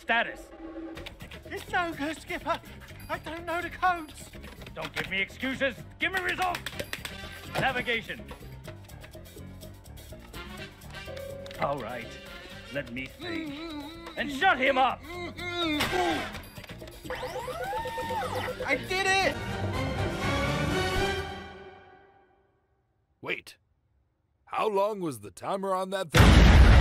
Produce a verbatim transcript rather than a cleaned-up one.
status? It's no good, Skipper. I don't know the codes. Don't give me excuses. Give me results. Navigation. All right. Let me think. And shut him up! I did it! Wait. How long was the timer on that thing?